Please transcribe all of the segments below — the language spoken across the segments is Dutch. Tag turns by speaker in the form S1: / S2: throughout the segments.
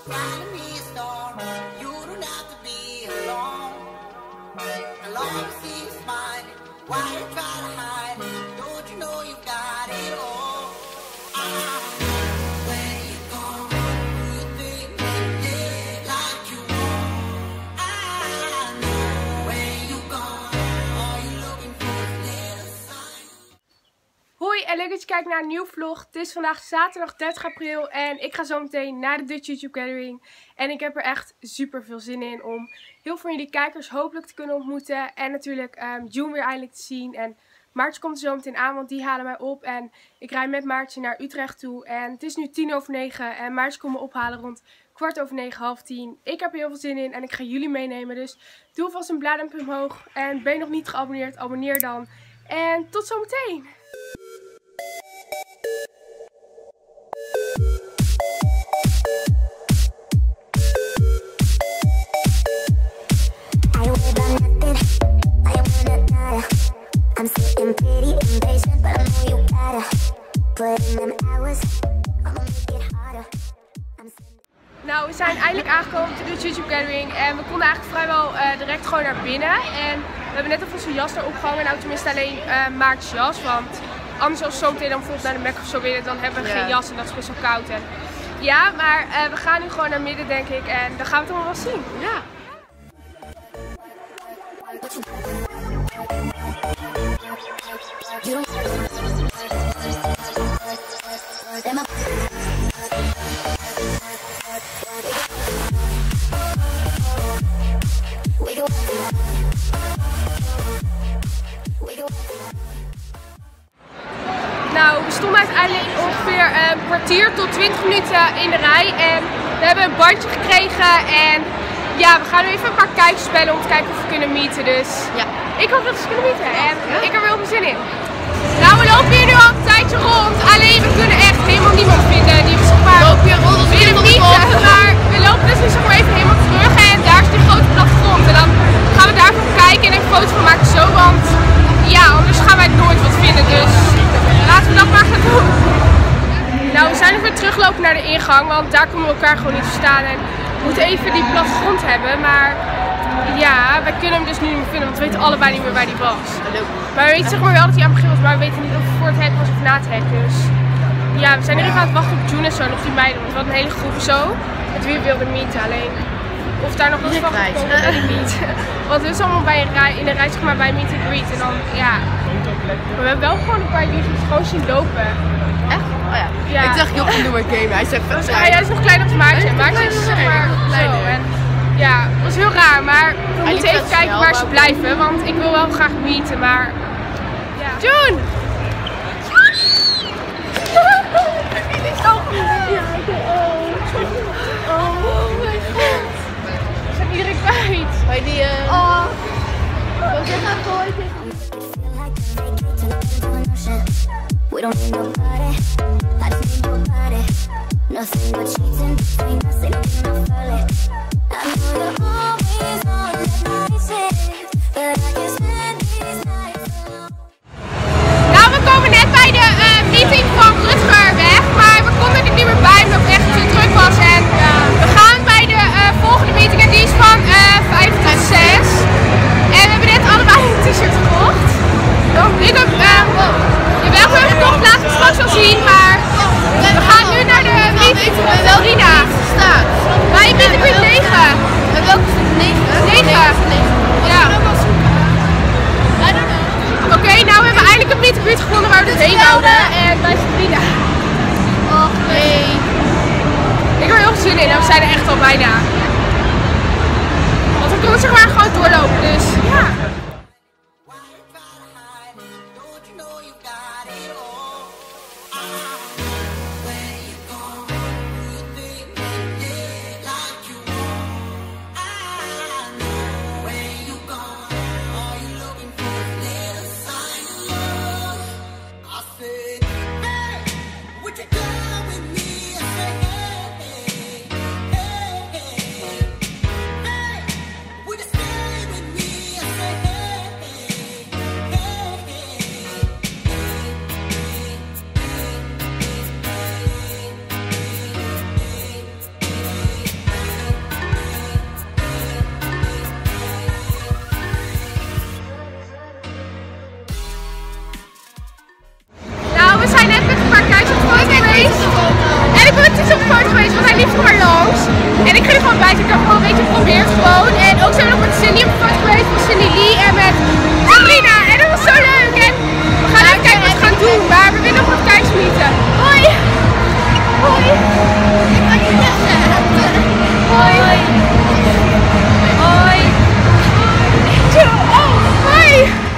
S1: Hoi en leuk dat je kijkt naar een nieuwe vlog. Het is vandaag zaterdag 30 april en ik ga zo meteen naar de Dutch YouTube Gathering. En ik heb er echt super veel zin in om heel veel van jullie kijkers hopelijk te kunnen ontmoeten. En natuurlijk June weer eindelijk te zien. En Maartje komt er zo meteen aan, want die halen mij op. En ik rijd met Maartje naar Utrecht toe. En het is nu 9:10 en Maartje komt me ophalen rond 9:15, 9:30. Ik heb er heel veel zin in en ik ga jullie meenemen. Dus doe alvast een blaaduimpje omhoog. En ben je nog niet geabonneerd, abonneer dan. En tot zometeen!
S2: I'm sitting pretty impatient, but I know you gotta put in them hours. I'ma make it harder.
S1: Nou, we zijn eindelijk aangekomen op de Dutch YouTube Gathering en we konden eigenlijk vrijwel direct gewoon naar binnen. En we hebben net alvast een jas daar opgehangen, nou tenminste alleen Maartjes jas, want anders als we zo meteen dan bijvoorbeeld naar de Mac of zo willen, dan hebben we geen jas en dat is best wel koud. En ja, maar we gaan nu gewoon naar midden denk ik en dan gaan we het allemaal wel zien. Ja. Nou, we stonden uiteindelijk ongeveer een kwartier tot 20 minuten in de rij en we hebben een bandje gekregen en ja, we gaan nu even een paar kijkers bellen om te kijken of we kunnen meeten. Dus ja, ik hoop dat we kunnen meeten en ik heb er heel veel zin in. Nou, we lopen hier nu al een tijdje rond, alleen we kunnen echt helemaal niemand vinden die we zeg maar willen meeten. Maar we lopen dus nu zeg maar even helemaal terug en daar is die grote plattegrond en dan gaan we daarvan kijken en een foto van maken zo, want ja, anders gaan wij nooit wat vinden. Dus laten we dat maar gaan doen. Nou, we zijn nog weer teruglopen naar de ingang, want daar kunnen we elkaar gewoon niet verstaan. En we moeten even die plattegrond hebben, maar ja, wij kunnen hem dus nu niet meer vinden, want we weten allebei niet meer waar die was. Maar we weten zeg maar wel dat hij aan het begin was, maar we weten niet of het voor het hek was of na het hek. Dus ja, we zijn er even aan het wachten op June en zo, nog die meiden, want we hadden een hele groep zo, met wie we wilden meeten. Alleen of daar nog wat van komt, dat weet ik niet. Want we zijn allemaal in een rij zeg maar bij meet and greet en dan ja. Maar we hebben wel gewoon een paar uurtjes gewoon zien lopen.
S3: Echt? Oh ja. Ja. Ik dacht Job noem maar game. Hij zegt vet
S1: klein. Hij is nog kleiner dan Maartje. Maartje is zeg maar zo. En ja, het was heel raar, maar we moeten even kijken waar ze blijven, want ik wil wel graag meeten, maar ja. June! Oh mijn god. We zijn iedereen kwijt.
S3: Bij die wat zeg nou gooien tegen?
S2: We don't need nobody, I just need your body. Nothing but sheets in between us, ain't no further. I know you're always on the night shift, but I can spend these nights alone.
S1: Nou, we komen net bij de meeting van Rutgerweg, maar we konden er niet meer bij omdat het echt te druk was. En we gaan bij de volgende meeting en die is van 5 tot 6. En we hebben net allebei een t-shirt gekocht. Ik heb jawel, we hebben het laten we straks wel zien, maar we gaan nu naar de meeting van Elrina. Bij meeting 9.
S3: En welke is het? 9?
S1: 9. Ja. Oké, nou we hebben eindelijk een meeting gevonden waar we dus heen wouden. En bij Sabrina.
S3: Och nee.
S1: Ik heb er heel veel zin in en we zijn er echt al bijna. Want we kunnen zeg maar gewoon doorlopen, dus ja.
S2: Would you stay with me and say
S1: nieuws. En ik ga er gewoon bij, ik heb gewoon een beetje geprobeerd gewoon. En ook zijn we nog met Cindy op de foto geweest van Cindy Lee en met Sabrina. En dat was zo leuk. En we gaan even kijken wat we gaan doen, maar we willen nog wat kijkers meeten. Hoi! Hoi! Ik ga je zeggen. Hoi! Hoi! Oh, hoi!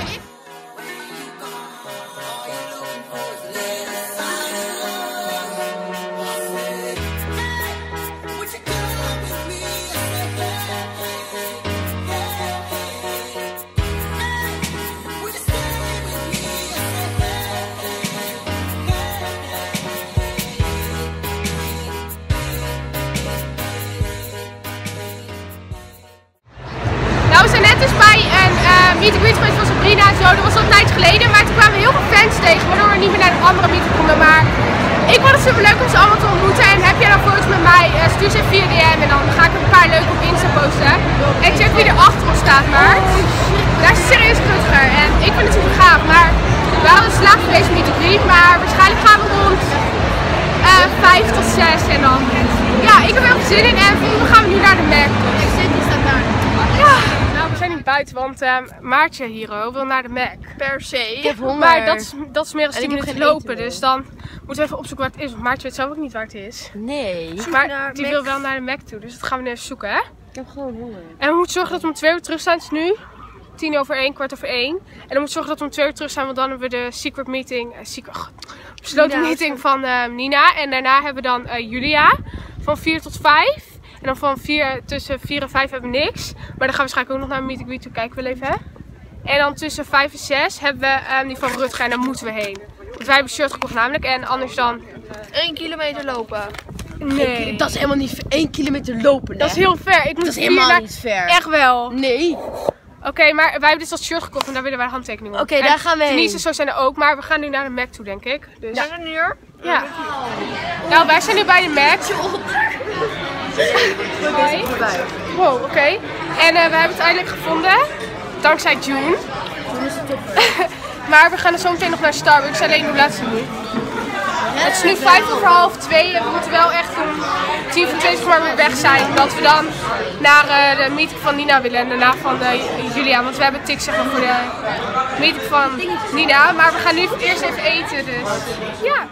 S1: We zijn net dus bij een meet and greet geweest van Sabrina en zo, dat was al een tijdje geleden, maar toen kwamen we heel veel fans tegen, waardoor we niet meer naar de andere meet konden. Maar ik vond het super leuk om ze allemaal te ontmoeten en heb jij dan foto's met mij, stuur ze via DM en dan ga ik een paar leuke op Insta posten. En check wie er achter ons staat, maar daar is serieus kruttiger en ik vind het super gaaf. Maar we hadden een slaap geweest meet and greet, maar waarschijnlijk gaan we rond 5 tot 6 en dan, ja, ik heb er heel veel zin in en volgende gaan we nu naar de Mac. Die staat daar. Ja. Nou, we zijn niet buiten, want Maartje hier wil naar de Mac.
S3: Per se.
S1: Ik heb honger. Maar dat is meer dan 10 minuten lopen, dus dan moeten we even opzoeken waar het is. Want Maartje weet zelf ook niet waar het is.
S3: Nee.
S1: Maar die wil wel naar de Mac toe, dus dat gaan we nu even zoeken, hè?
S3: Ik heb gewoon honger.
S1: En we moeten zorgen dat we om 2 uur terug zijn. Het is nu 1:10, 1:15. En dan moeten we zorgen dat we om 2 uur terug zijn, want dan hebben we de secret meeting, besloten meeting van Nina. En daarna hebben we dan Julia van 4 tot 5. En dan van tussen 4 en 5 hebben we niks. Maar dan gaan we waarschijnlijk ook nog naar een meet and greet toe. Kijken we wel even, hè? En dan tussen 5 en 6 hebben we die van Rutger en daar moeten we heen. Want wij hebben een shirt gekocht namelijk. En anders dan
S3: 1 kilometer lopen.
S1: Nee.
S3: Dat is helemaal niet 1 kilometer lopen, hè?
S1: Dat is heel ver. Ik moet
S3: dat is helemaal niet ver.
S1: Echt wel.
S3: Nee.
S1: Oké, maar wij hebben dus dat shirt gekocht en daar willen wij handtekeningen op.
S3: Oké, daar gaan we heen.
S1: Denise zo zijn er ook, maar we gaan nu naar de Mac toe, denk ik. Dus...
S3: Zijn we nu hier?
S1: Ja. Nou, wij zijn nu bij de Mac. Hoi. Wow, oké. En we hebben het eindelijk gevonden. Dankzij June. Maar we gaan er zo meteen nog naar Starbucks. Alleen hoe laat is het nu? Het is nu 2:05 en we moeten wel echt om 10:20 maar weer weg zijn. Omdat we dan naar de meeting van Nina willen en daarna van Julia. Want we hebben tics zeg maar, voor de meeting van Nina. Maar we gaan nu eerst even eten, dus ja.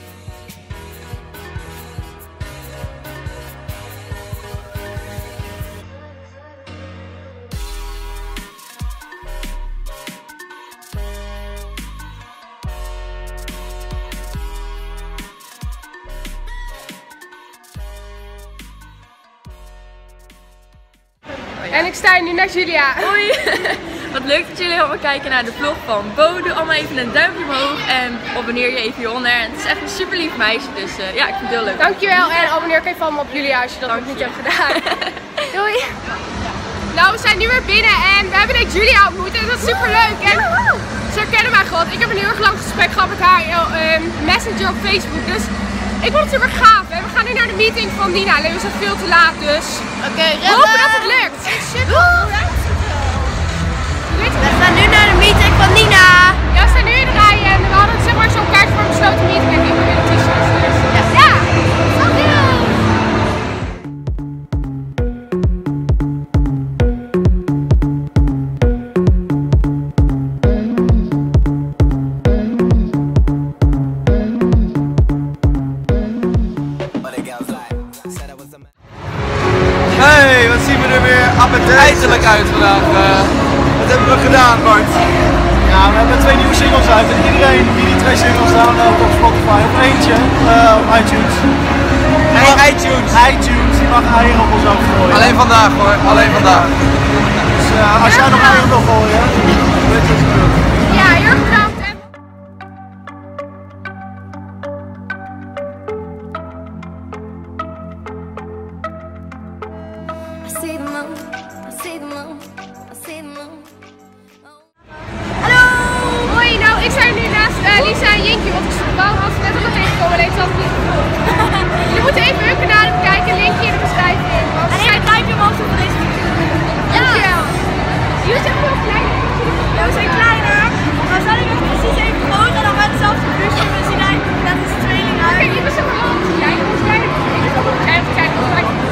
S1: En ik sta hier nu naar Julia.
S4: Hoi! Wat leuk dat jullie allemaal kijken naar de vlog van Bo. Doe allemaal even een duimpje omhoog en abonneer je even hieronder. En het is echt een super lief meisje, dus ja, ik vind het heel leuk.
S1: Dankjewel en abonneer ook even allemaal op Julia als je dat nog niet hebt gedaan. Doei! Nou, we zijn nu weer binnen en we hebben net Julia ontmoet en dat is super leuk. En ze herkennen mij gewoon. Ik heb een heel erg lang gesprek gehad met haar Messenger op Facebook. Dus ik vond het super gaaf. En we gaan nu naar de meeting van Nina. Alleen we zijn veel te laat, dus we hopen dat het lukt.
S3: We gaan nu naar de meeting van Nina.
S1: Ja, we staan nu in de rij en we hadden zeg maar zo'n kaart voor een besloten meeting en ik heb weer de t-shirts. Dus ja,
S5: Hey, wat zien we er weer appetijtelijk uit vandaag. Wat hebben we gedaan, Bart?
S6: Ja, we hebben 2 nieuwe singles uit en iedereen die die 2 singles downloadt op Spotify of eentje op iTunes. iTunes, die mag eieren op ons overgooien.
S5: Alleen vandaag hoor, alleen vandaag.
S6: Dus als jij nog eieren wil gooien, weet je wat je doet.
S1: ja, heel erg bedankt. Hallo! Hoi, nou ik sta nu naast Lisa en Jinky, want ik wou had ze net ook al tegenkomen, alleen ze had het niet gevoeld. Jullie moeten even hun kanalen bekijken, linkje in de beschrijving. En even duimpje omhoog doen voor deze video. Dankjewel. Jullie zijn gewoon kleiner. Ja, we zijn kleiner. Maar zal ik even precies even groter dan met hetzelfde busje. We zien eigenlijk net als tweeling uit. Kijk, jullie zijn gewoon kleiner. Ons kleiner. Ik ben ook kleiner.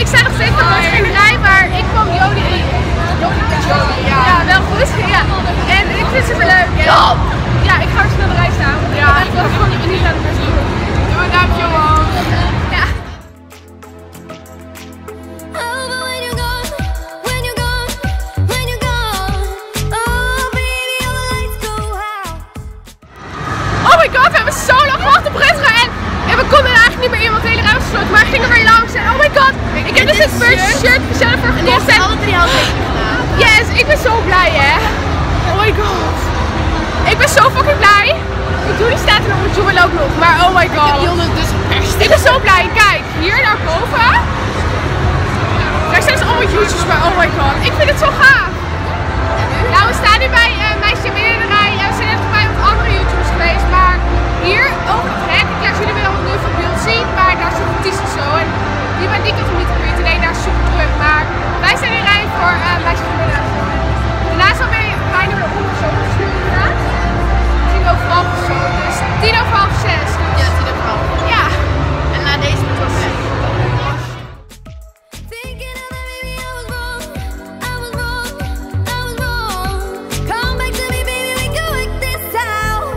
S1: sta nog steeds op de rij, maar ik kwam Jody. Ja, wel goed. Ja. En ik vind het super leuk. Ja, ik ga snel de rij staan. Ja, ik wil gewoon niet aan de best doen.
S3: Doe een duimpje omhoog.
S1: Ja. Oh my god, we hebben zo lang gewacht op Rutger en we konden er eigenlijk niet meer in, want de hele rij was gesloten, maar we gingen weer langs en oh my god, ik heb dus dit first shirt zelf voor gekocht en
S3: alle 3 handtekeningen gedaan.
S1: yes, ik ben zo blij hè. Oh my god. Ik ben zo fucking blij. Ik doe die staat er nog, mijn ook nog, maar oh my god.
S3: Die onder dus geperst.
S1: Ik ben zo blij, kijk, hier naar boven. Daar zijn dus allemaal YouTubers, maar oh my god, ik vind het zo gaaf. Nou, we staan nu bij Meisje Midden in de Rij en we zijn net bij wat andere YouTubers geweest, maar hier over het hek, ik laat jullie wel nu van beeld zien, maar daar zit een Ties of zo en die ben ik nog niet gebeurd, nee, daar is super druk, maar wij zijn in rij voor Meisje Midden. Daarnaast zal wij bijna weer om zo gestuurd inderdaad. 5:30 of zo, dus 5:10.
S3: Ja, 10:30.
S1: Ja.
S3: En na deze moet ik weg.
S2: Thinking of that, baby, I was wrong. I was wrong. I was wrong. Come back to me, baby, we can work this out.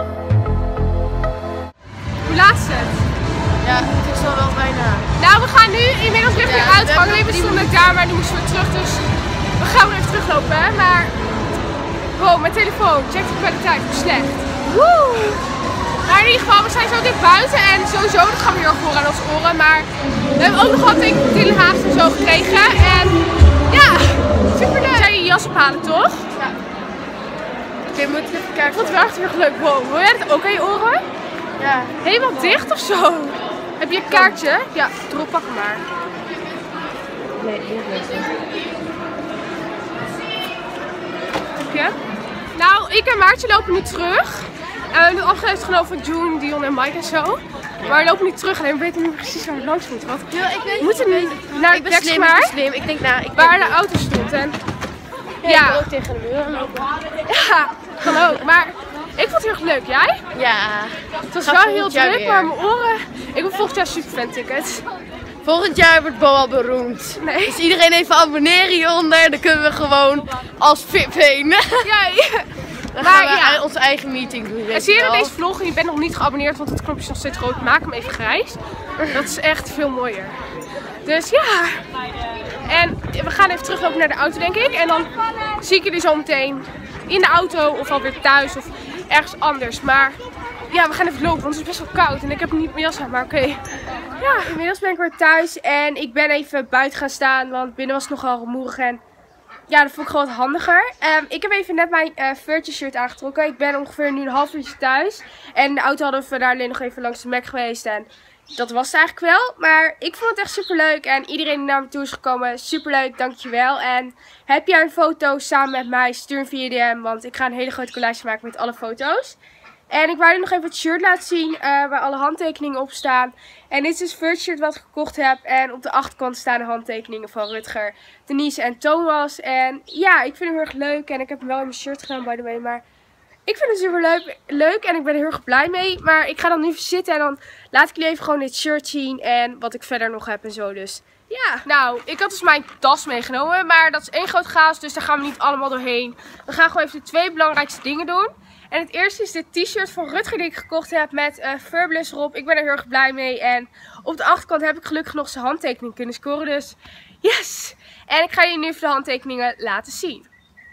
S1: Hoe laat is het?
S3: Ja, het is al wel bijna.
S1: Nou, we gaan nu inmiddels richting
S3: Ja,
S1: uitgang.
S3: we
S1: We stonden daar, maar nu moesten we terug, dus we gaan weer even teruglopen. Hè? Maar, wow, mijn telefoon, check de kwaliteit, hoe slecht. Woe! Maar in ieder geval, we zijn zo dit buiten en sowieso, dat gaan we heel erg horen aan onze oren. Maar we hebben ook nog wat in Den Haag en zo gekregen. En ja, super leuk. Zij je jas ophalen, toch?
S3: Ja. Oké, moet ik even kijken.
S1: Ik vond het wel echt heel erg leuk. Wow, wil jij dat ook aan je oren?
S3: Ja.
S1: Helemaal dicht of zo? Heb je een kaartje? Ja, erop, pak hem maar.
S3: Nee, niet.
S1: Heb je? Nou, ik en Maartje lopen nu terug. En we hebben nu afgeleid genomen van June, Dion en Mike en zo. Maar we lopen nu terug, alleen we weten niet precies waar we langs moeten. Want
S3: Ja, ik weet
S1: we moeten nu naar de plek
S3: slim. Ik denk, nou, ik
S1: waar de auto stond. En
S3: ja, ik wil ook tegen de muur lopen.
S1: ja, kan ook. Maar ik vond het heel erg leuk. Jij?
S3: Ja.
S1: Het was
S3: Ga
S1: wel heel
S3: volgend jaar
S1: druk,
S3: weer.
S1: maar mijn oren... Ik wil volgend jaar superfan tickets.
S3: Volgend jaar wordt Bo al beroemd.
S1: Nee.
S3: Dus iedereen even abonneren hieronder. Dan kunnen we gewoon als VIP heen.
S1: Ja,
S3: Dan
S1: maar
S3: gaan we
S1: ja.
S3: onze eigen meeting doen.
S1: En zie je in deze vlog en je bent nog niet geabonneerd, want het knopje is nog steeds rood, maak hem even grijs. Dat is echt veel mooier. Dus ja. En we gaan even teruglopen naar de auto, denk ik. En dan zie ik jullie zo meteen in de auto of alweer thuis of ergens anders. Maar ja, we gaan even lopen, want het is best wel koud en ik heb niet mijn jas aan, maar oké. Ja, inmiddels ben ik weer thuis en ik ben even buiten gaan staan, want binnen was het nogal rumoerig en ja, dat vond ik gewoon wat handiger. Ik heb even net mijn Virtue shirt aangetrokken. Ik ben ongeveer nu een half uurtje thuis. En in de auto hadden we daar alleen nog even langs de Mac geweest. En dat was het eigenlijk wel. Maar ik vond het echt super leuk. En iedereen die naar me toe is gekomen, super leuk, dankjewel. En heb jij een foto samen met mij, stuur hem via DM. Want ik ga een hele grote collage maken met alle foto's. En ik wou jullie nog even het shirt laten zien waar alle handtekeningen op staan. En dit is het Virtue shirt wat ik gekocht heb. En op de achterkant staan de handtekeningen van Rutger, Denise en Thomas. En ja, ik vind hem heel erg leuk. En ik heb hem wel in mijn shirt gedaan, by the way. Maar ik vind het super leuk en ik ben er heel erg blij mee. Maar ik ga dan nu even zitten en dan laat ik jullie even gewoon dit shirt zien. En wat ik verder nog heb en zo. Dus ja, nou, ik had dus mijn tas meegenomen. Maar dat is één groot chaos, dus daar gaan we niet allemaal doorheen. We gaan gewoon even de 2 belangrijkste dingen doen. En het eerste is dit t-shirt van Rutger die ik gekocht heb met Furbless erop. Ik ben er heel erg blij mee. En op de achterkant heb ik gelukkig nog zijn handtekening kunnen scoren. Dus yes! En ik ga jullie nu even de handtekeningen laten zien.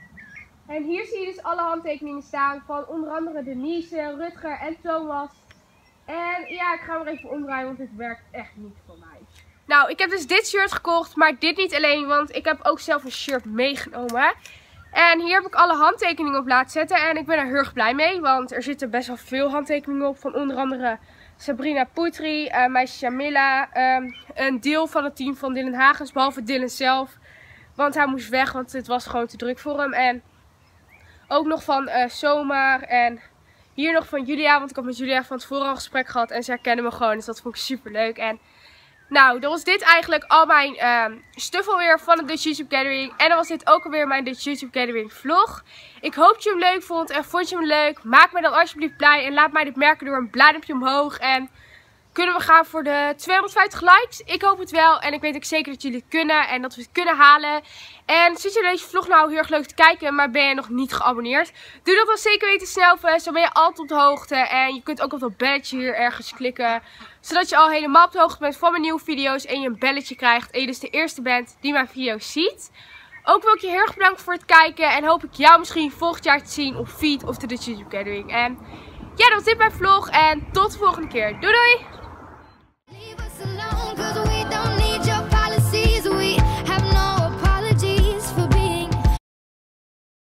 S1: En hier zie je dus alle handtekeningen staan van onder andere Denise, Rutger en Thomas. En ja, ik ga hem even omdraaien, want dit werkt echt niet voor mij. Nou, ik heb dus dit shirt gekocht, maar dit niet alleen, want ik heb ook zelf een shirt meegenomen. En hier heb ik alle handtekeningen op laten zetten en ik ben er heel erg blij mee, want er zitten best wel veel handtekeningen op van onder andere Sabrina Poetry, meisje Jamila, een deel van het team van Dylan Hagens, behalve Dylan zelf. Want hij moest weg, want het was gewoon te druk voor hem. En ook nog van Somar en hier nog van Julia, want ik had met Julia van tevoren al een gesprek gehad en ze herkennen me gewoon, dus dat vond ik super leuk. En nou, dan was dit eigenlijk al mijn stuff alweer van de Dutch YouTube Gathering. En dan was dit ook alweer mijn Dutch YouTube Gathering vlog. Ik hoop dat je hem leuk vond en vond je hem leuk, maak me dan alsjeblieft blij en laat mij dit merken door een blij duimpje omhoog. En kunnen we gaan voor de 250 likes. Ik hoop het wel en ik weet ook zeker dat jullie het kunnen en dat we het kunnen halen. En zit je deze vlog nou heel erg leuk te kijken, maar ben je nog niet geabonneerd? Doe dat dan zeker weten snel, zo ben je altijd op de hoogte. En je kunt ook op dat belletje hier ergens klikken, zodat je al helemaal op de hoogte bent van mijn nieuwe video's en je een belletje krijgt. En je dus de eerste bent die mijn video's ziet. Ook wil ik je heel erg bedanken voor het kijken en hoop ik jou misschien volgend jaar te zien op Feed of de Dutch YouTube Gathering. En ja, dat was dit mijn vlog en tot de volgende keer. Doei doei!